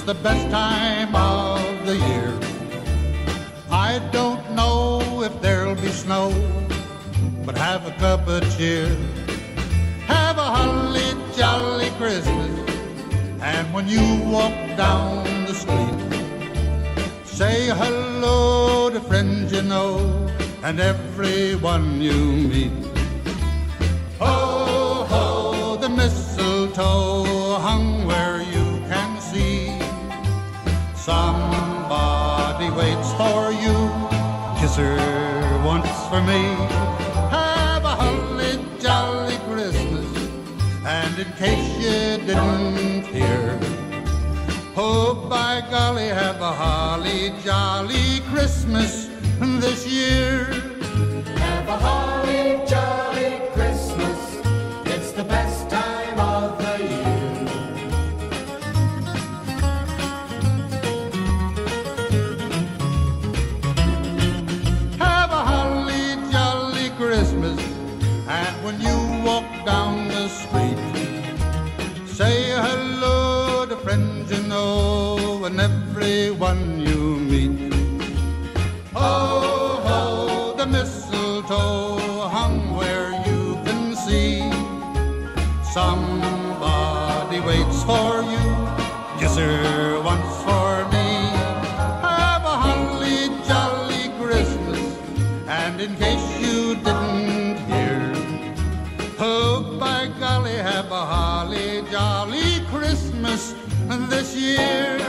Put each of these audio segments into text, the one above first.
the best time of the year. I don't know if there'll be snow, but have a cup of cheer. Have a holly jolly Christmas, and when you walk down the street, say hello to friends you know and everyone you meet. Ho, ho, the mistletoe hung where you can see. Somebody waits for you, kiss her once for me. Have a holly jolly Christmas, and in case you didn't hear, oh, by golly, have a holly jolly Christmas this year. Have a holly jolly Christmas, it's the best time of the year. Have a holly jolly Christmas, and when you walk down the street, say hello to friends you know and everyone you meet. Ho, ho, the mistletoe hung where you can see. Somebody waits for you, kiss her once for me. Have a holly jolly Christmas, and in case you didn't hear, oh, by golly, have a holly jolly Christmas this year.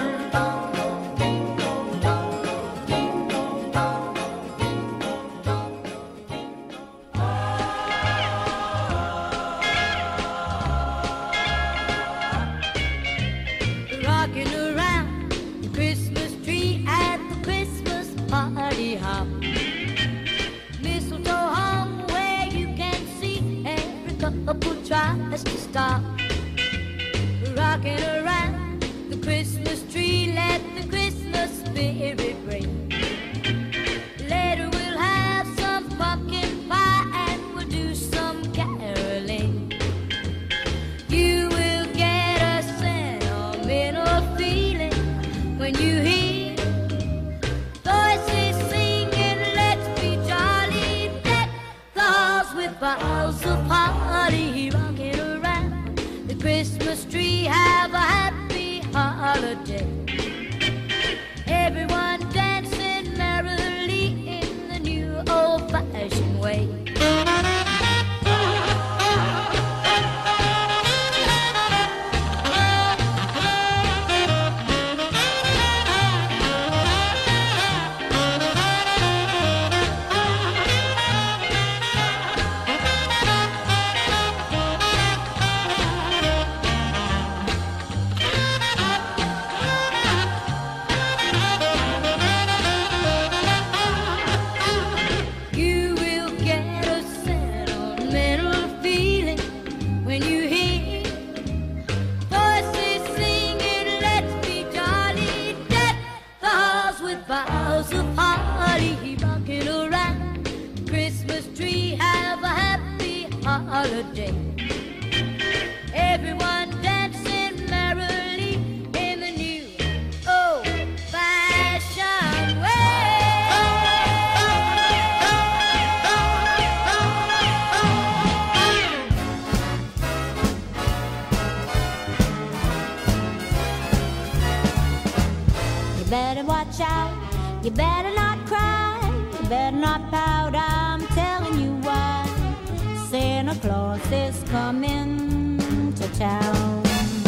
Rocking around the Christmas tree at the Christmas party hop. Mistletoe hung where you can see every couple tries to stop. Rocking around the Christmas tree, let the Christmas spirit ring. Later we'll have some pumpkin pie and we'll do some caroling. You will get a sentimental feeling when you hear voices singing, let's be jolly, deck the halls with boughs of holly. Rocking around the Christmas tree, have a happy holiday. Everyone dancing merrily in the new old-fashioned way. You will get a sentimental feeling when you hear voices singing, let's be jolly, deck the halls with boughs of holly. Rocking around the Christmas tree, have a happy holiday. Everyone dancing merrily in the new old-fashioned way. You better watch out, you better not cry, you better not pout, I'm telling you why. Santa Claus is coming to town.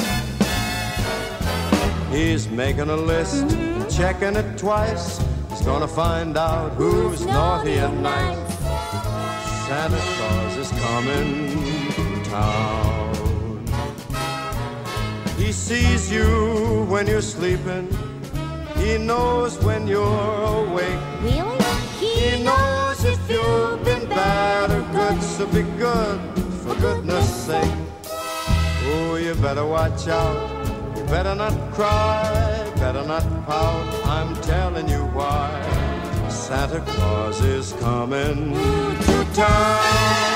He's making a list and checking it twice. He's gonna find out who's naughty and nice. Santa Claus is coming to town. He sees you when you're sleeping. He knows when you're awake. Really? He knows if you've been bad or good, so be good, for goodness sake. Oh, you better watch out, you better not cry, better not pout, I'm telling you why. Santa Claus is coming to town.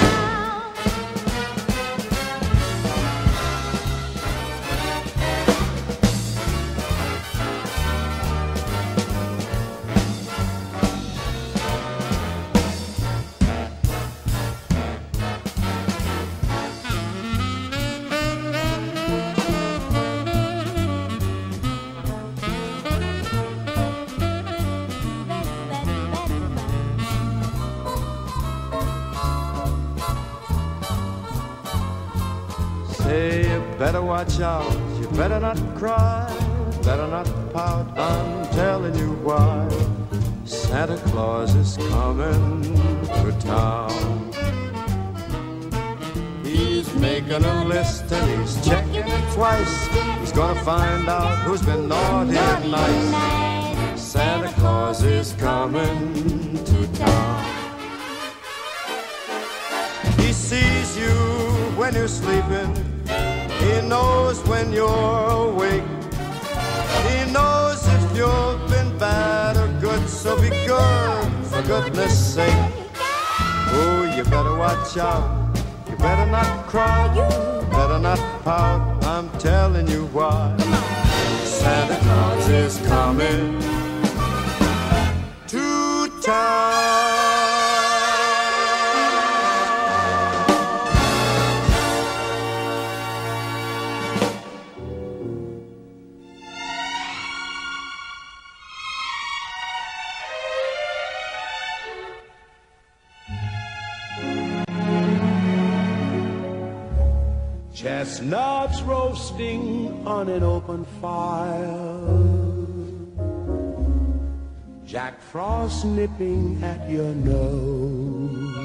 better watch out, you better not cry, better not pout, I'm telling you why. Santa Claus is coming to town. He's making a list and he's checking it twice. He's gonna find out who's been naughty and nice. Santa Claus is coming to town. He sees you when you're sleeping. He knows when you're awake. He knows if you've been bad or good, so be good for goodness sake. Oh, you better watch out. You better not cry, better not pout, I'm telling you why. Santa Claus is coming to town. Chestnuts roasting on an open fire, Jack Frost nipping at your nose,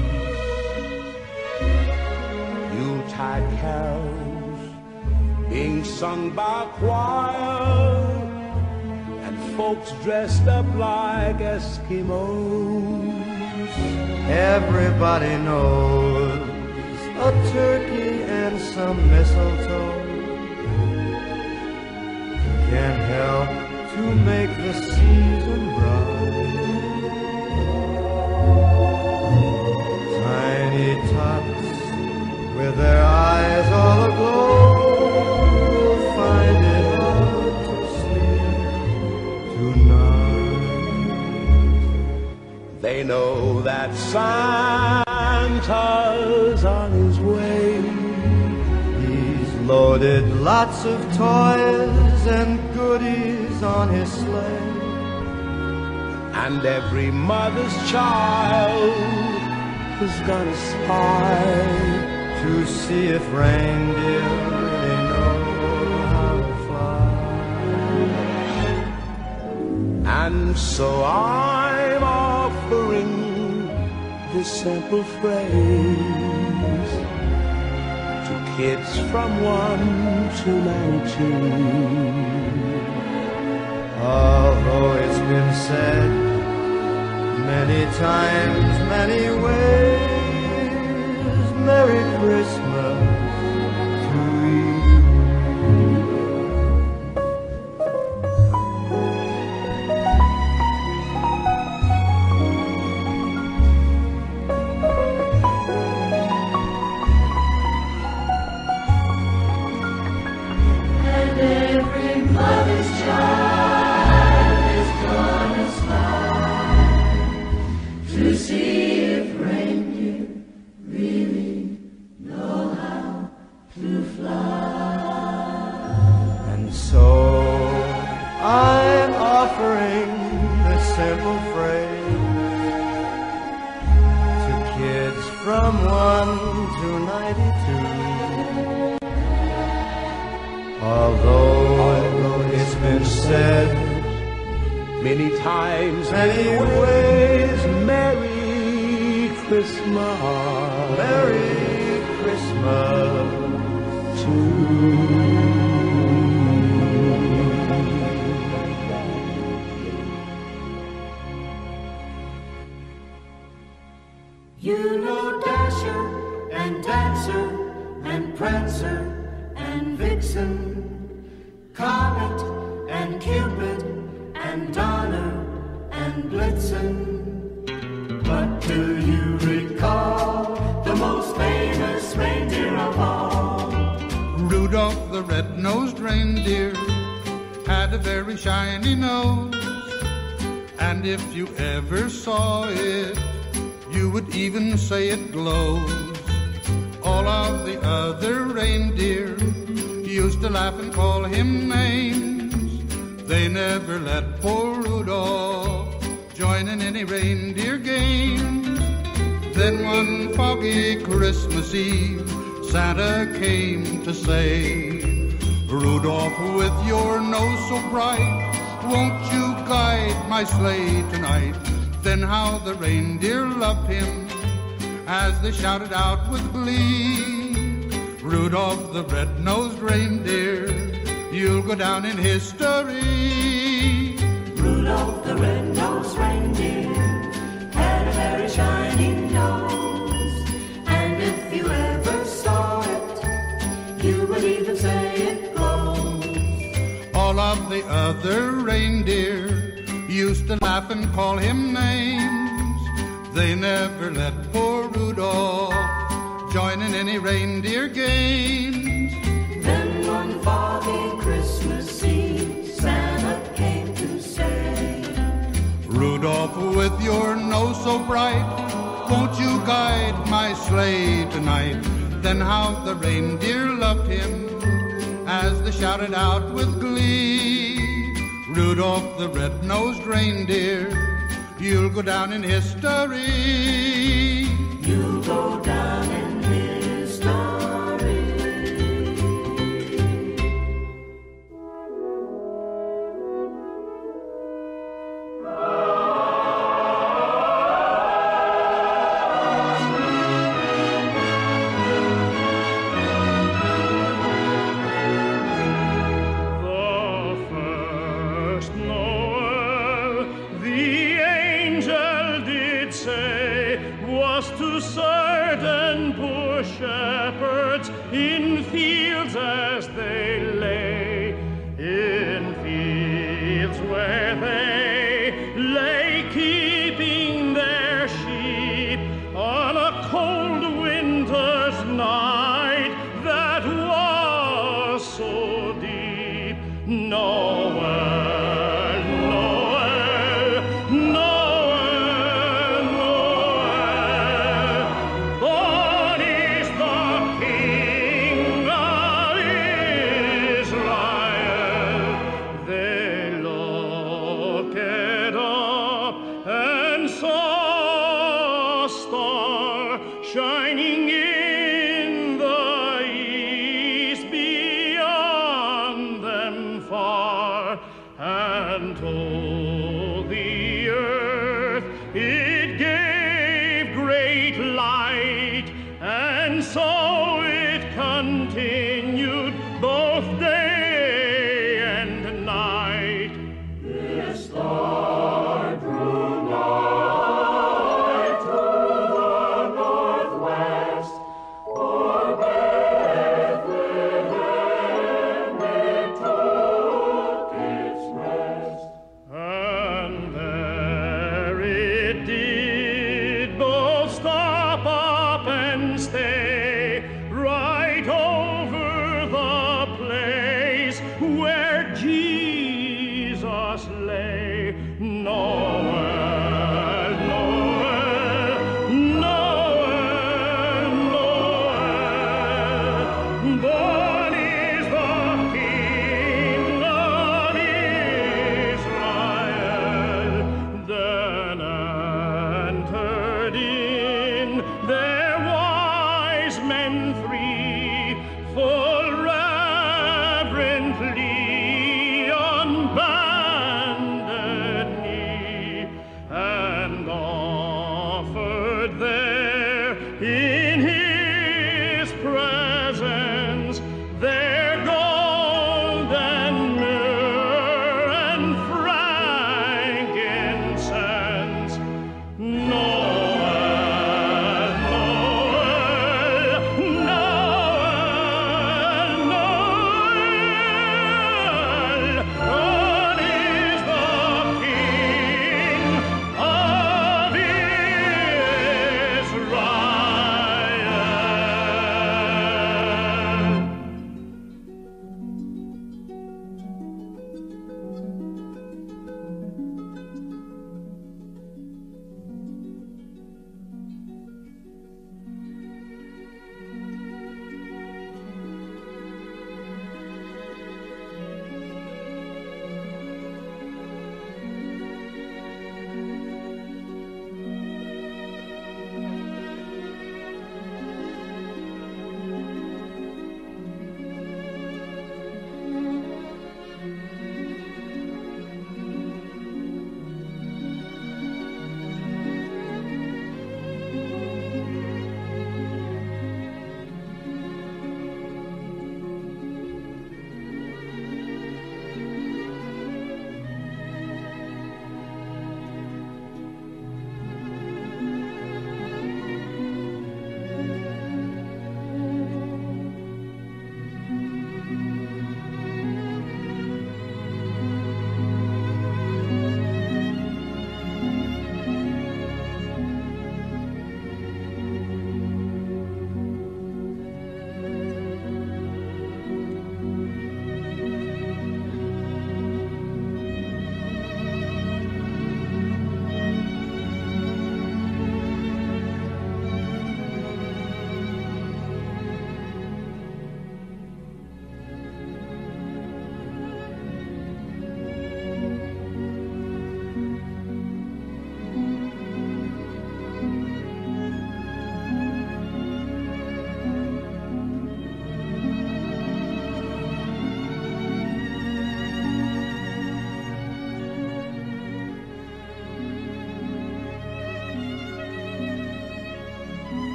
Yuletide carols being sung by choir, and folks dressed up like Eskimos. Everybody knows a turkey and some mistletoe can help to make the season bright. Tiny tots with their eyes all aglow will find it hard to sleep tonight. They know that Santa's on his way. He's loaded lots of toys and goodies on his sleigh, and every mother's child is gonna spy to see if reindeer really know how to fly. And so I'm offering this simple phrase to kids from 1 to 92. Although it's been said many times, many ways, Merry Christmas to you. Simple phrase to kids from 1 to 92. Although it's been said many times, many ways, Merry Christmas, Merry Christmas to you. You know Dasher and Dancer and Prancer and Vixen, Comet and Cupid and Donner and Blitzen. But do you recall the most famous reindeer of all? Rudolph the red-nosed reindeer had a very shiny nose, and if you ever saw it, you would even say it glows. All of the other reindeer used to laugh and call him names. They never let poor Rudolph join in any reindeer games. Then one foggy Christmas Eve, Santa came to say, Rudolph, with your nose so bright, won't you guide my sleigh tonight? Then how the reindeer loved him as they shouted out with glee, Rudolph the red-nosed reindeer, you'll go down in history. Rudolph the red-nosed reindeer had a very shiny nose, and if you ever saw it, you would even say it glows. All of the other reindeer used to laugh and call him names. They never let poor Rudolph join in any reindeer games. Then one foggy Christmas Eve, Santa came to say, Rudolph, with your nose so bright, won't you guide my sleigh tonight? Then how the reindeer loved him as they shouted out with glee, Rudolph the red-nosed reindeer, you'll go down in history. You'll go down in history. Shepherds in fields as they lay, in fields where they lay keeping their sheep on a cold winter's night that was so deep. Noel, Noel, Noel, Noel, born is the King of Israel. They looked up and saw a star shining in the east beyond them far.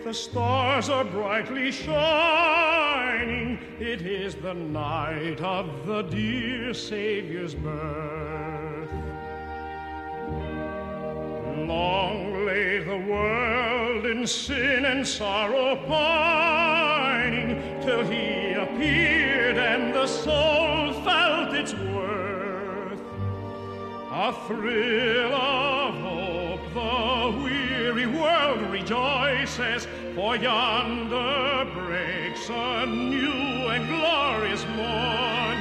the stars are brightly shining. It is the night of the dear Savior's birth. Long lay the world in sin and sorrow pining, till he appeared and the soul felt its worth. A thrill of hope, the weary world rejoices, for yonder breaks a new and glorious morn.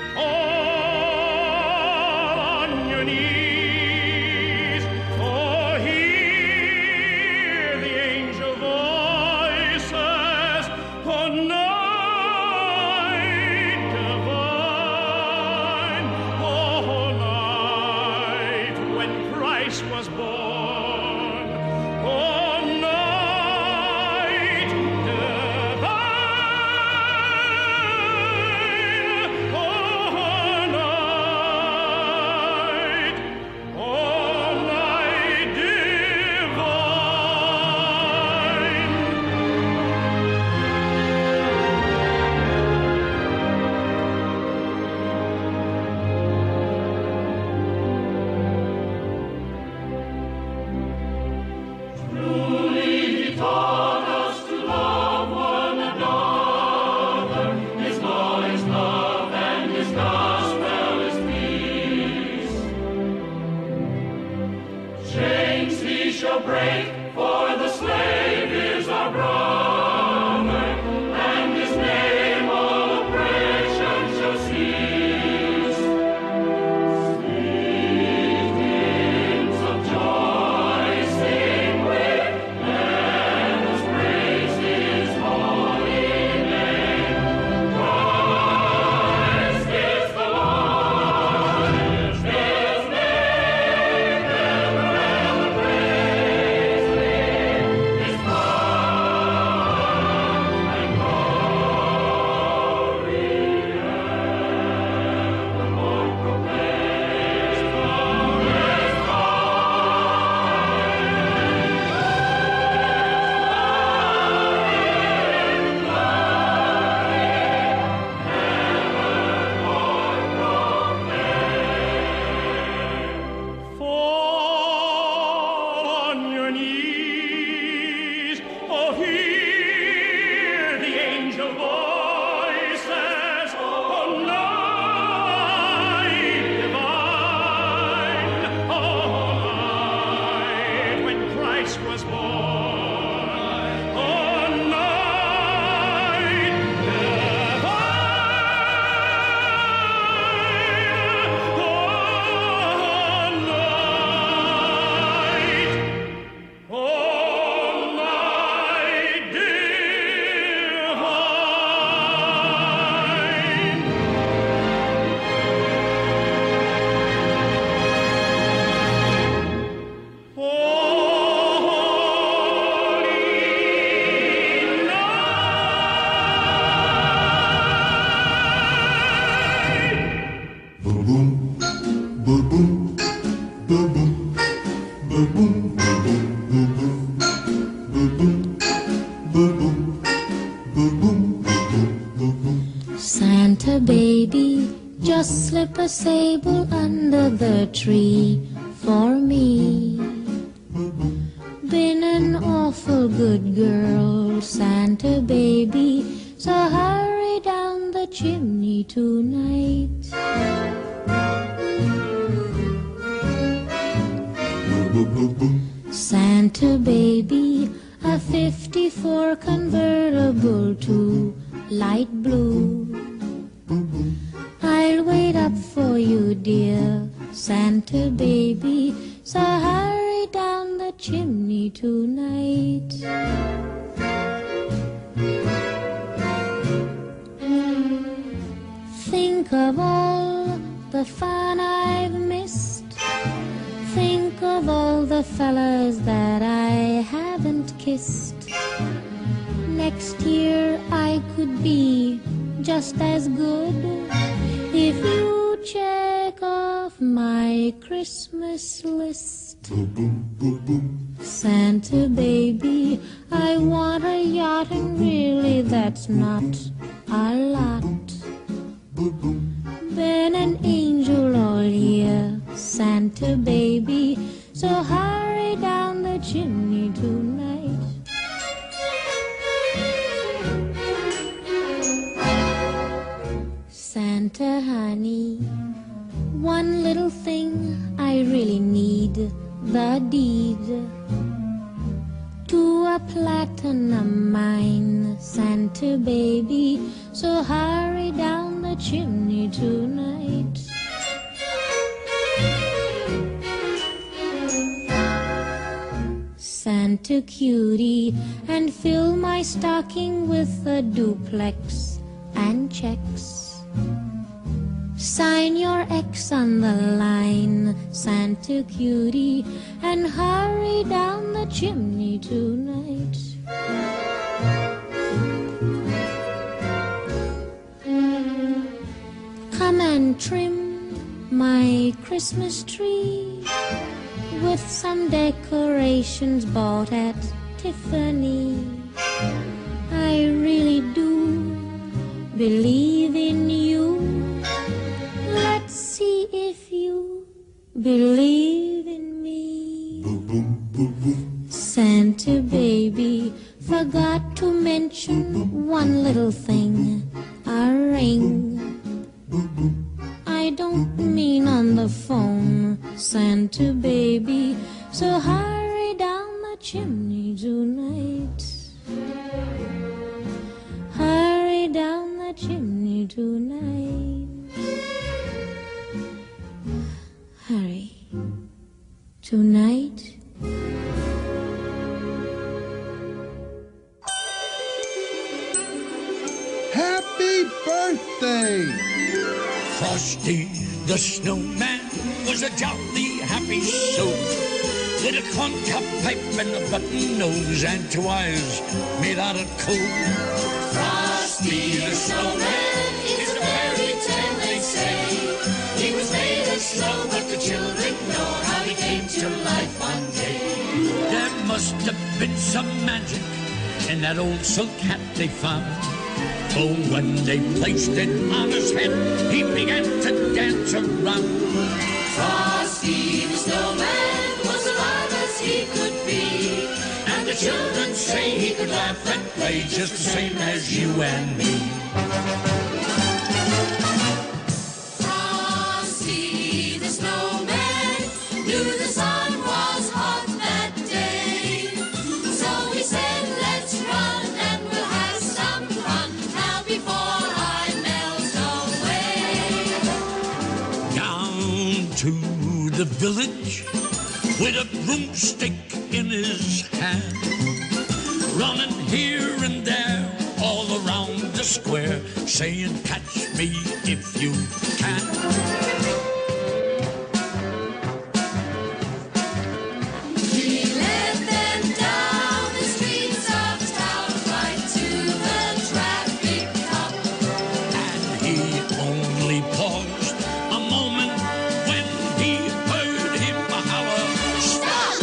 All on your knees, oh, hear the angel voices, oh, night divine, oh, night when Christ was born, oh, night divine, oh, night break, for the slave is our brother, and his name all oppression shall cease. Sweet hymns of joy sing with, let us praise his holy name. Christ is the Lord, his name ever praise his power and glory evermore proclaims. Fall on your knees, oh, hear the angel voices, oh, night divine, oh, night when Christ was born, oh, night divine, oh, night, oh, night divine. Santa baby, just slip a sable under the tree for me. Been an awful good girl, Santa baby, so hurry down the chimney tonight. Santa baby, a 54 convertible to light blue. I'll wait up for you, dear Santa baby, so hurry down the chimney tonight. Think of all the fun I've missed. Think of all the fellas that I haven't kissed. Next year I could be just as good if you check off my Christmas list. Santa baby, I want a yacht, and really that's not a lot. Been an angel all year, Santa baby, so hurry down the chimney tonight. Santa honey, one little thing I really need, the deed to a platinum mine, Santa baby, so hurry down the chimney tonight. Santa cutie, and fill my stocking with a duplex and checks. Sign your X on the line, Santa cutie, and hurry down the chimney tonight. Come and trim my Christmas tree with some decorations bought at Tiffany. I really do believe in you. Let's see if you believe in me. Santa baby, forgot to mention one little thing, a ring. I don't mean on the phone, Santa baby, so hurry down the chimney tonight. Hurry down the chimney tonight. Hurry. Tonight. Happy birthday! Frosty the Snowman was a jolly happy soul, with a corncob pipe and a button nose and two eyes made out of coal. Frosty the Snowman is a fairy tale, they say. He was made of snow, but the children know how he came to life one day. There must have been some magic in that old silk hat they found. Oh, when they placed it on his head, he began to dance around. Frosty the Snowman was alive as he could be, and the children say he could laugh and play just the same as you and me. Frosty the Snowman knew the sun was hot that day, so he said, let's run and we'll have some fun now before I melt away. Down to the village with a broomstick in his hand, running here and there all around the square, saying, catch me if you can. He led them down the streets of town, right to the traffic cop. And he only paused a moment when he heard him holler, Stop!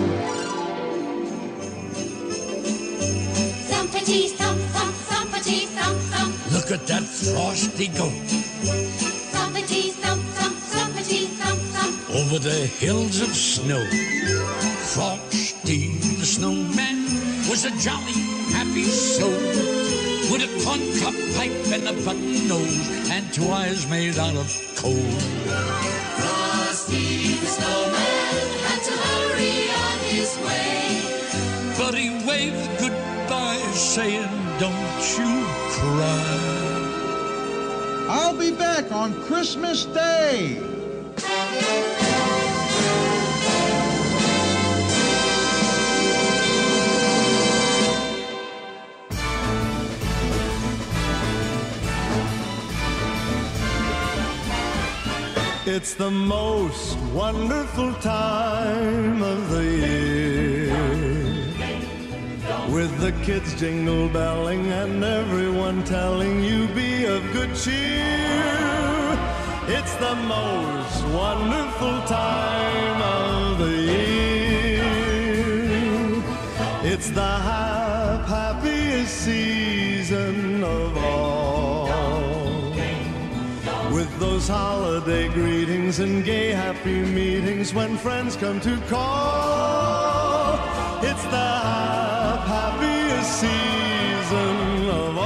Thumpity thump thump, thumpity thump thump, look at that Frosty go thumpity thump thump, thumpity thump thump. over the hills of snow. Frosty the Snowman was a jolly happy soul, with a corncob pipe and a button nose and two eyes made out of coal. Frosty the Snowman had to hurry on his way, But he waved goodbye, saying, don't you cry. I'll be back on Christmas Day. It's the most wonderful time of the year, with the kids jingle belling and everyone telling you be of good cheer. It's the most wonderful time of the year. It's the happiest season of all. With those holiday greetings and gay happy meetings when friends come to call. It's the happiest season of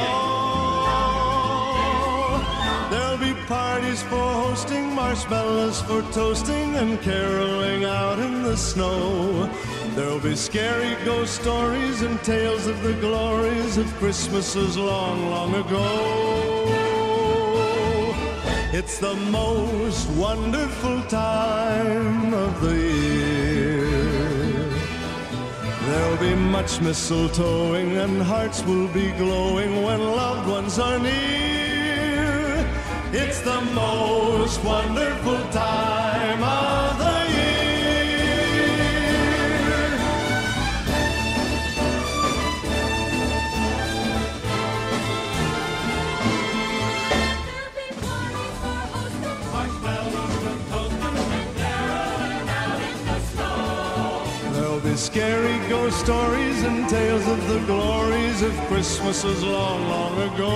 all. There'll be parties for hosting, marshmallows for toasting, and caroling out in the snow. There'll be scary ghost stories and tales of the glories of Christmases long, long ago. It's the most wonderful time of the year. There'll be much mistletoeing and hearts will be glowing when loved ones are near. It's the most wonderful time of the year. Scary ghost stories and tales of the glories of Christmases long, long ago.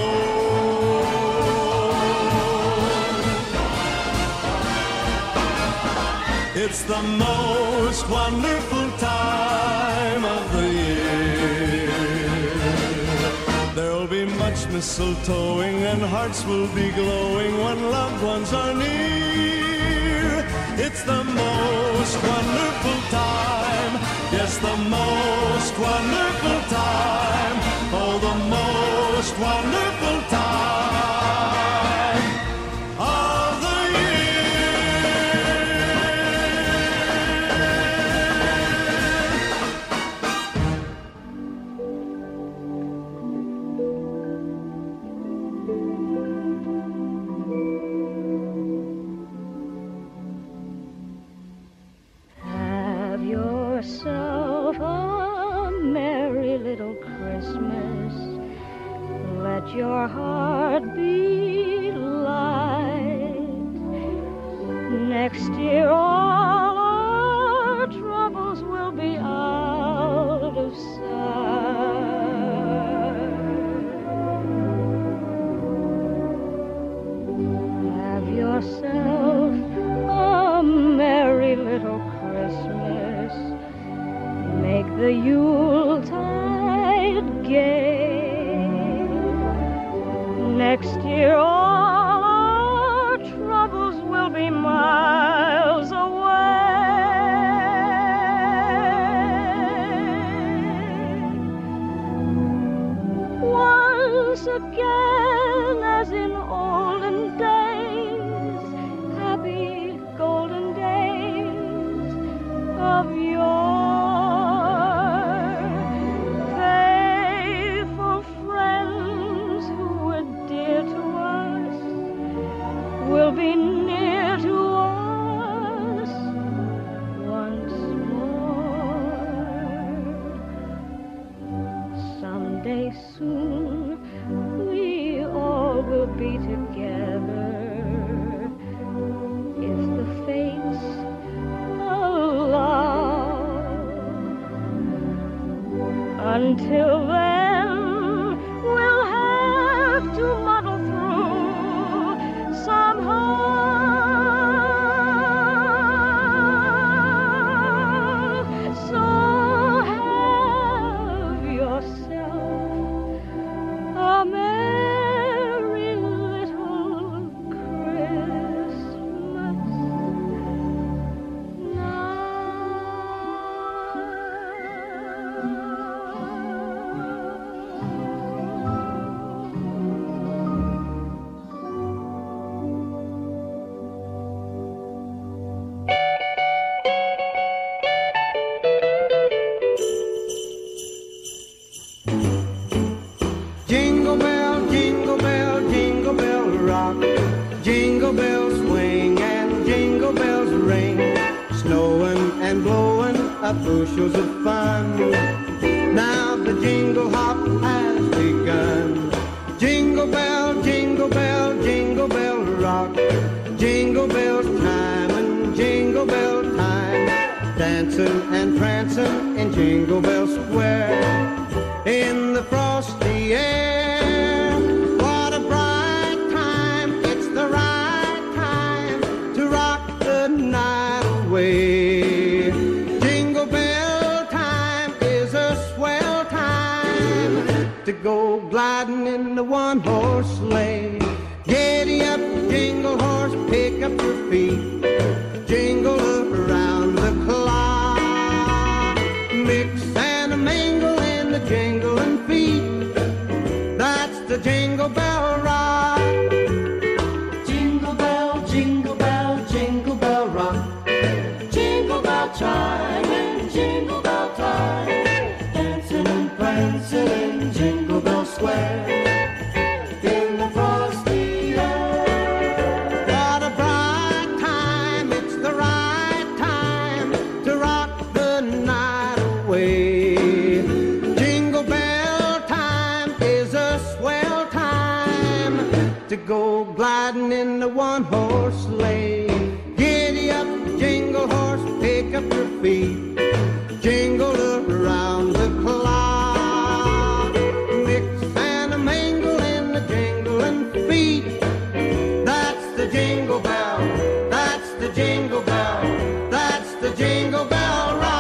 It's the most wonderful time of the year. There'll be much mistletoeing and hearts will be glowing when loved ones are near. It's the most wonderful time. Yes, the most wonderful time. Oh, the most wonderful time of the yourself a merry little Christmas. Let your heart be light. Next year all our troubles will be out of sight. Have yourself a merry little Christmas. Make the Yuletide gay. Next year all our troubles will be miles away. Once again, as in olden days, happy golden days of yore. Will be near to us once more. Someday soon we all will be together if the fates allow. Until then, we'll have to muddle through somehow. So have yourself a merry little Christmas now. Jingle bell, jingle bell, jingle bell rock. Jingle bells swing and jingle bells ring. Snowing and blowing up bushels of fun. Now the jingle hop has begun. Jingle bell, jingle bell, jingle bell rock. Jingle jingle bells time and jingle bell time, dancing and prancing in Jingle Bell Square, in the frosty air. What a bright time, it's the right time to rock the night away. Jingle bell time is a swell time to go gliding in the one-horse sleigh. Giddy up, jingle horse, pick up your feet, jingle around the clock. Mix and a mingle in the jingling feet, that's the Jingle Bell Rock. Jingle bell, jingle bell, jingle bell rock. Jingle bell chime and jingle bell time, dancing and prancing in Jingle Bell Square, in the frosty air. What a bright time, it's the right time to rock the night away. Jingle bell time is a swell time to go gliding in the one-horse sleigh. Giddy up, jingle horse, pick up your feet, jingle around the clock. Mix and a mingle in the jingling feet, that's the Jingle Bell, that's the Jingle Bell, that's the Jingle Bell Rock.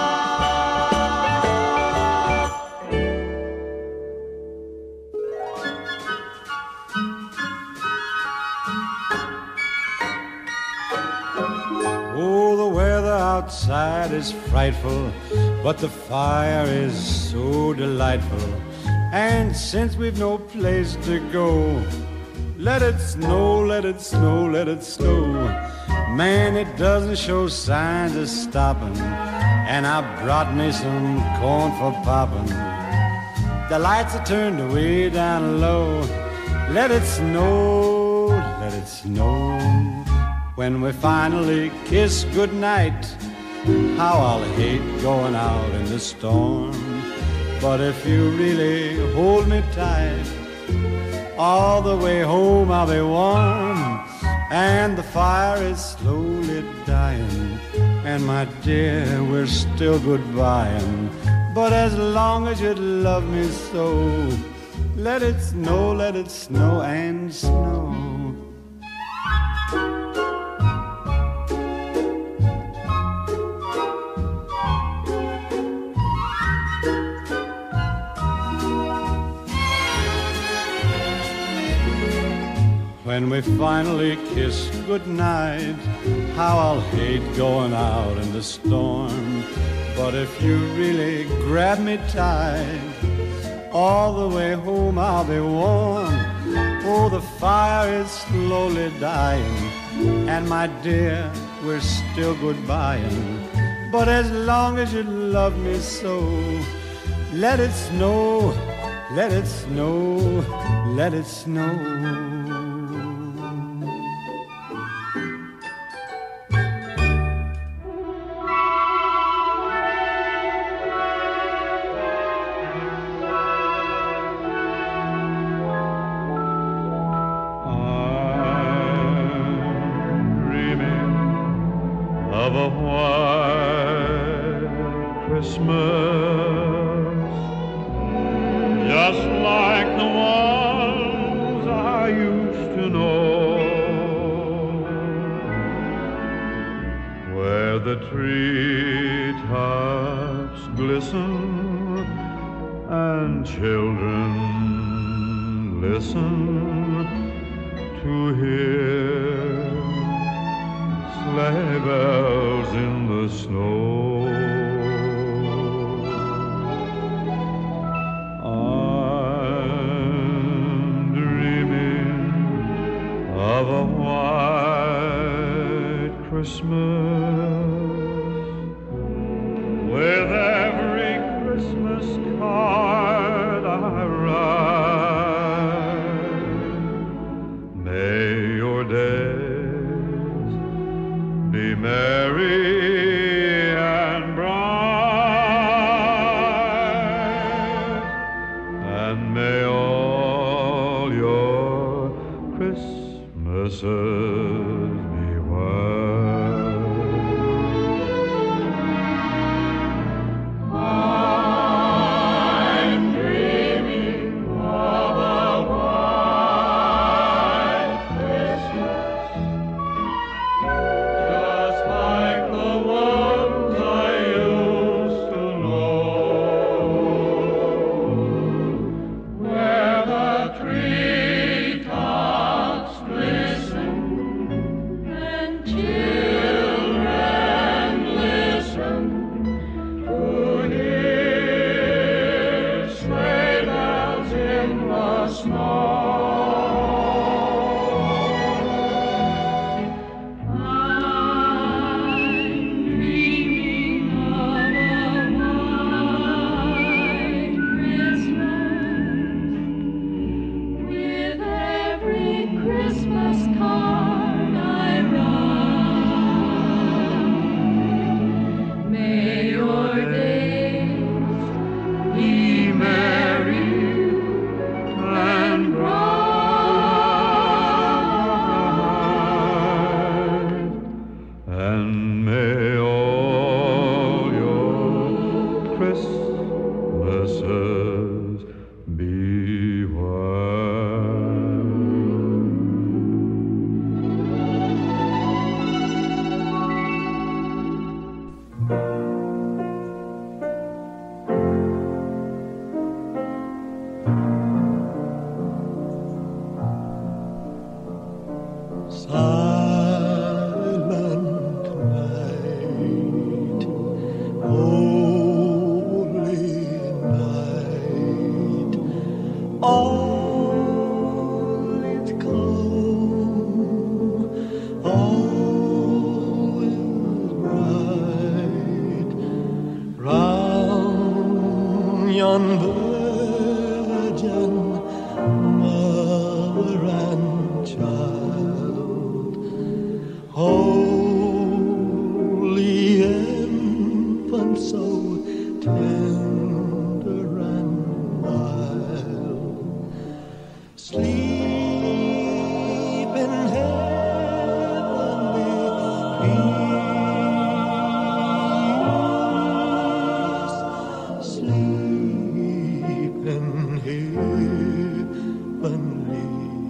Oh, the weather outside is frightful, but the fire is so delightful. And since we've no place to go, let it snow, let it snow, let it snow. Man, it doesn't show signs of stopping, and I brought me some corn for popping. The lights are turned way down low. Let it snow, let it snow. When we finally kiss goodnight, how I'll hate going out in the storm. But if you really hold me tight, all the way home I'll be warm. And the fire is slowly dying, and my dear, we're still goodbying. But as long as you love me so, let it snow and snow. When we finally kiss goodnight, how I'll hate going out in the storm. But if you really grab me tight, all the way home I'll be warm. Oh, the fire is slowly dying, and my dear, we're still goodbying. But as long as you love me so, let it snow, let it snow, let it snow. Of a white Christmas, just like the ones I used to know, where the treetops glisten and children listen to hear sleigh bells in the snow. I'm dreaming of a white Christmas, with every Christmas card I write. May your days be merry and bright, and may all your Christmases be and may all your Christmases be well. Silent night, holy night, all is calm, all is bright, round yon virgin mother and child, holy infant, so tender and mild, sleep in heavenly peace, sleep in heavenly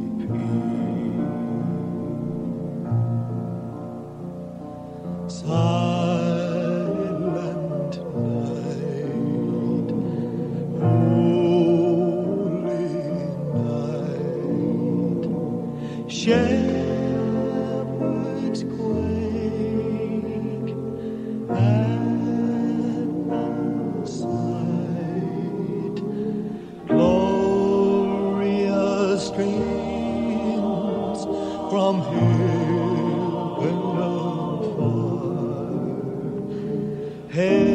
peace. Silent night, holy night, shepherds quake at the sight, glorious streams from heaven afar, hey,